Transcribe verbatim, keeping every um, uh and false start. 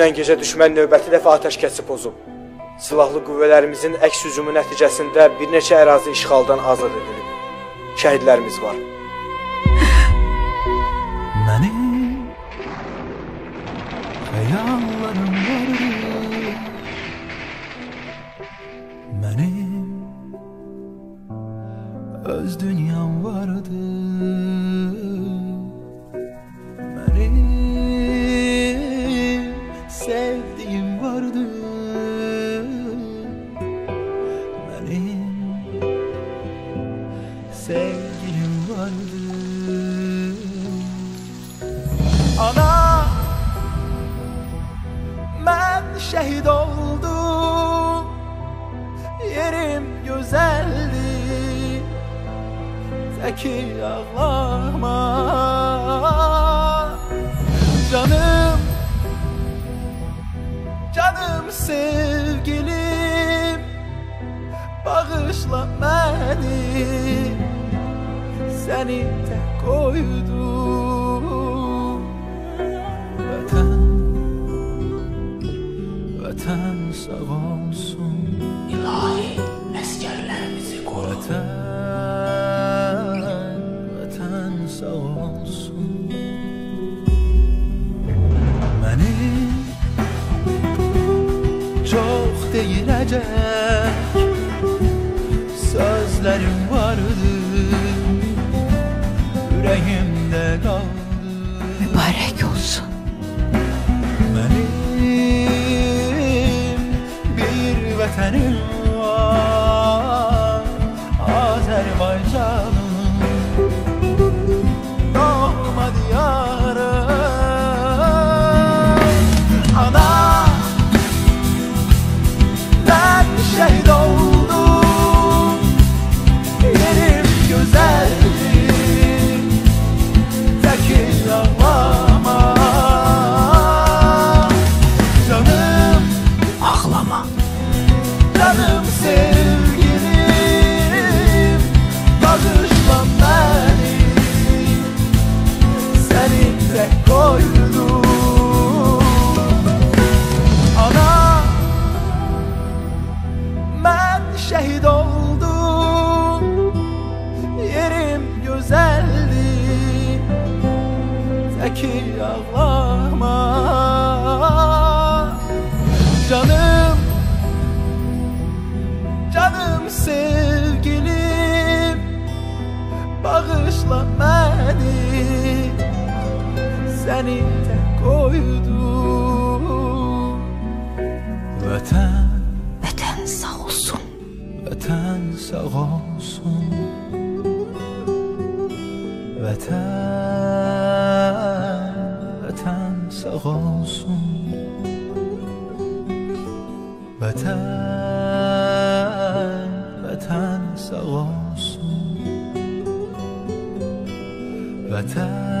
Dünən gecə düşmən növbəti dəfə atəşkəsi pozub. Silahlı qüvvələrimizin əks hücumu nəticəsində bir neçə ərazi işğaldan azad edilib. Şəhidlərimiz var. Mənim xəyallarım vardı, mənim öz dünyam vardı, mənim sevdiğim vardı, benim sevgilim vardı. Ana, ben şehit oldum, yerim güzeldi, teki ağlama canım. Canım sevgilim, bağışla beni, seni tek koydum. Vatan, vatan sağ olsun. İlahi əsgərlərimizi koru. Vatan, vatan sağ olsun. Benim çok değilecek sözlerim vardı, yüreğimde kaldı. Mübarek olsun. Benim bir vatanım var, Azerbaycanım, doğma diyarım. Ana, şehit oldum, yerim güzeldi, tekin ağlama canım, Ağlama. canım sevgilim, bağışla beni, seni tek koydum. Şehit oldum, yerim güzeldi, teki ağlama canım, canım sevgilim, bağışla beni, seni tek koydum. Vatan, Vətən sağ olsun. vatan sağ olsun. Vatan, vatan sağ olsun. Vatan, vatan sağ olsun. Vatan